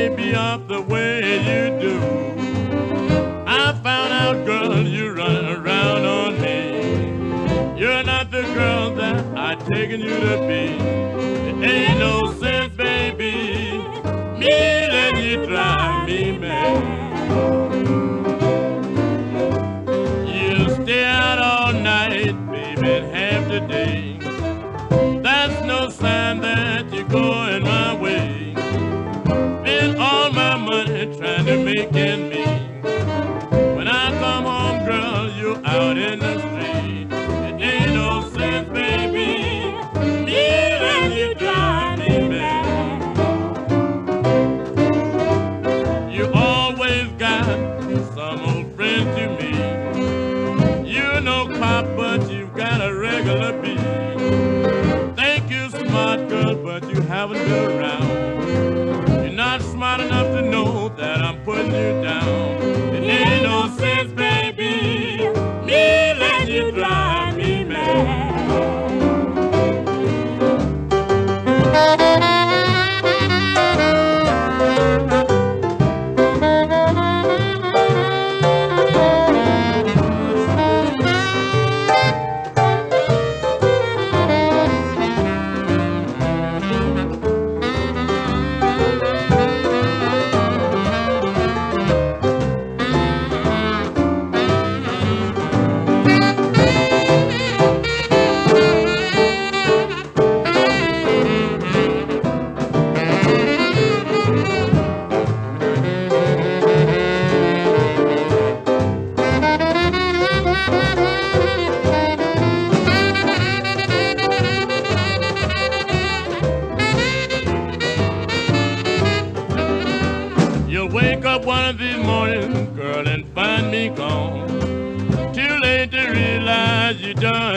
baby, up the way you do. I found out, girl, you running around on me. You're not the girl that I taken you to be. It ain't no sense, baby, me letting you drive me mad. You stay out all night, baby, and half the day. That's no sign that you're going my way. Spend all my money trying to make ends meet. When I come home, girl, you're out in the street. It ain't no sense, baby, me letting you drive me mad. You always got some old friends to meet. You know pop, but you've got a regular beat. Think you're smart, girl, but you haven't been around. You're not smart enough to know that I'm putting you down. It ain't no sense, baby, me letting you drive me mad. You'll wake up one of these mornings, girl, and find me gone. Too late to realize you done